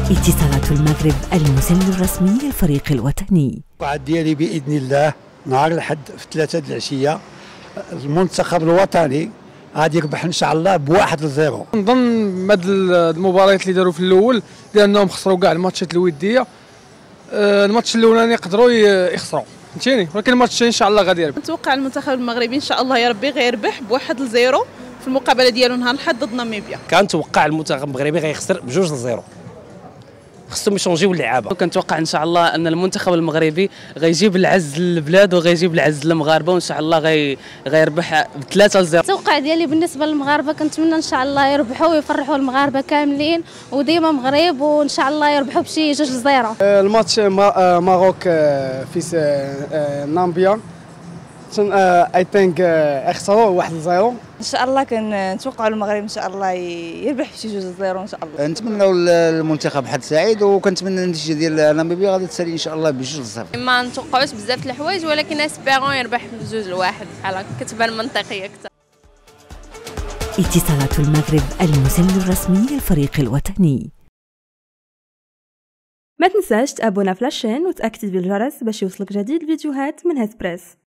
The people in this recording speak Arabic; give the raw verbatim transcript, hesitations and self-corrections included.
اتصالات المغرب المسند الرسمي للفريق الوطني. التوقعات ديالي باذن الله نهار الاحد في ثلاثة د العشيه المنتخب الوطني غادي يربح ان شاء الله بواحد لزيرو. نظن هاد المباريات اللي داروا في الاول لانهم خسروا كاع الماتشات الوديه، الماتش الاولاني يقدروا يخسروا فهمتيني، ولكن الماتش الثاني ان شاء الله غادي يربح. نتوقع المنتخب المغربي ان شاء الله يا ربي غيربح بواحد لزيرو في المقابله ديالو نهار الاحد ضد ناميبيا. كنتوقع المنتخب المغربي غيخسر بجوج لزيرو، خصهم يشونجيو اللعابه. كنتوقع ان شاء الله ان المنتخب المغربي غيجيب العز للبلاد وغيجيب العز للمغاربه، وان شاء الله غي غيربح بثلاثة لزيرو. التوقع ديالي بالنسبه للمغاربه كنتمنى ان شاء الله يربحوا ويفرحوا المغاربه كاملين وديما مغرب، وان شاء الله يربحوا بشي جوج لزيرو. الماتش ماروك في نامبيا اي ثينك اخسروا واحد لزيرو. ان شاء الله كنتوقعوا المغرب ان شاء الله يربح بشي جوج لزيرو ان شاء الله. نتمنوا للمنتخب حظ سعيد، وكنتمنى النتيجه ديال ناميبيا غادي تسالي ان شاء الله بجوج لصفر. ما نتوقعوش بزاف الحوايج، ولكن اسبيرون يربح بجوج لواحد بحال هكا، كتبان منطقيه اكثر. اتصالات المغرب المسند الرسمي للفريق الوطني. ما تنساش تابونا في لاشين وتاكتيفي الجرس باش يوصلك جديد الفيديوهات من هاد بريس.